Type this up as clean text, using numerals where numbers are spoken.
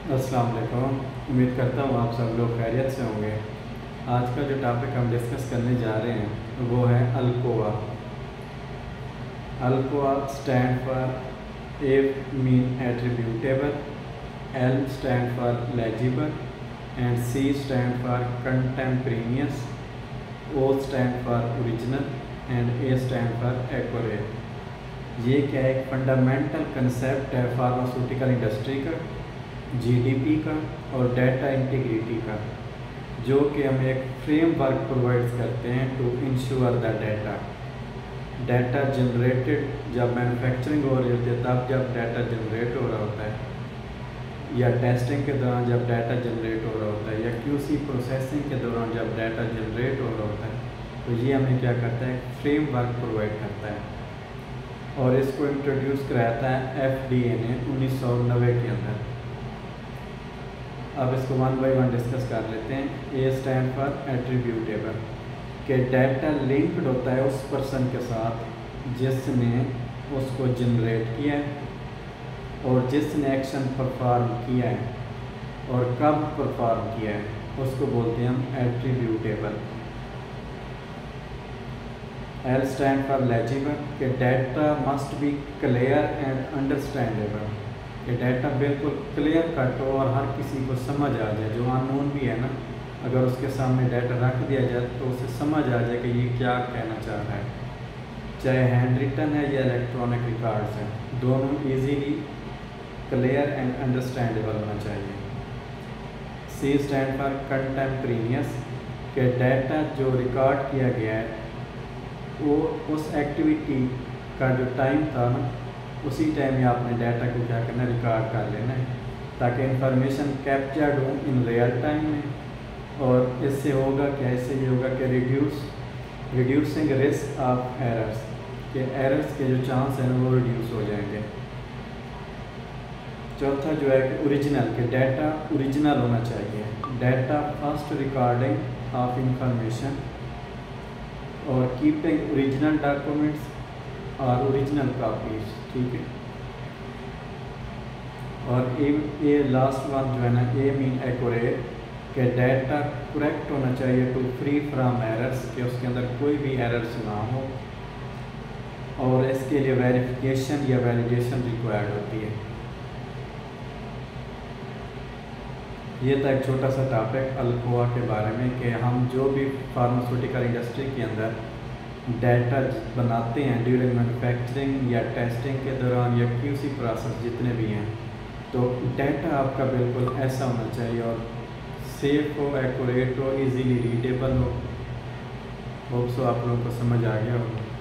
अस्सलाम वालेकुम। उम्मीद करता हूँ आप सब लोग खैरियत से होंगे। आज का जो टॉपिक हम डिस्कस करने जा रहे हैं वो है ALCOA. ALCOA stand for A mean attributable, L stand for legible and C stand for contemporaneous, O stand for original and A stand for accurate. ये क्या एक फंडामेंटल कंसेप्ट है फार्मास्यूटिकल इंडस्ट्री का, जीडीपी का और डाटा इंटीग्रिटी का, जो कि हम एक फ्रेमवर्क प्रोवाइड करते हैं to ensure the data generated जब मैन्युफैक्चरिंग हो रही होती है, तब जब डाटा जनरेट हो रहा होता है, या टेस्टिंग के दौरान जब डाटा जनरेट हो रहा होता है, या क्यूसी प्रोसेसिंग के दौरान जब डाटा जनरेट हो रहा होता है, तो ये हमें क्या करता है, फ्रेमवर्क प्रोवाइड करता है। और इसको इंट्रोड्यूस कराता है FDA ने 1990 के अंदर। अब इसको वन बाय वन डिस्कस कर लेते हैं। ए स्टैंड फॉर एट्रीब्यूटेबल, के डाटा लिंक्ड होता है उस पर्सन के साथ जिसने उसको जनरेट किया है और जिसने एक्शन परफॉर्म किया है और कब परफॉर्म किया है, उसको बोलते हैं हम attributable. L stand for legible, के data must be clear and understandable, कि डाटा बिल्कुल क्लियर कट हो और हर किसी को समझ आ जाए। जो अननोन भी है ना, अगर उसके सामने डाटा रख दिया जाए तो उसे समझ आ जाए कि ये क्या कहना चाह रहा है। चाहे हैंड रिटन है या इलेक्ट्रॉनिक रिकॉर्ड्स हैं, दोनों इजीली क्लियर एंड अंडरस्टैंडेबल होना चाहिए। सी स्टैंड फॉर कंटेम्परेनियस, के डाटा जो रिकॉर्ड किया गया है वो उस एक्टिविटी का जो टाइम था ना, उसी टाइम में आपने डाटा को क्या करना है, रिकॉर्ड कर लेना है, ताकि इंफॉर्मेशन कैप्चर्ड हो इन रियल टाइम में। और इससे होगा क्या, इससे ये होगा कि रिड्यूसिंग रिस्क ऑफ एरर्स, के एरर्स के जो चांस हैं वो रिड्यूस हो जाएंगे। चौथा जो है कि ओरिजिनल, के डाटा ओरिजिनल होना चाहिए, data first recording of information और कीपिंग ओरिजिनल डॉक्यूमेंट्स और ओरिजिनल कॉपीज, ठीक है। और ए लास्ट वन जो है ना, ए मीन एक्यूरेट, के डाटा करेक्ट होना चाहिए टू फ्री फ्रॉम एरर्स, कि उसके अंदर कोई भी एरर्स ना हो, और इसके लिए वेरिफिकेशन या वैलिडेशन रिक्वायर्ड होती है। ये था एक छोटा सा टॉपिक अल्कोआ के बारे में, कि हम जो भी फार्मास्यूटिकल इंडस्ट्री के अंदर डाटा बनाते हैं ड्यूरिंग मैन्युफैक्चरिंग या टेस्टिंग के दौरान या क्यूसी प्रोसेस जितने भी हैं, तो डाटा आपका बिल्कुल ऐसा होना चाहिए और सेफ हो, एक्यूरेट हो, इजीली रीडेबल हो। होप सो आप लोगों को समझ आ गया होगा।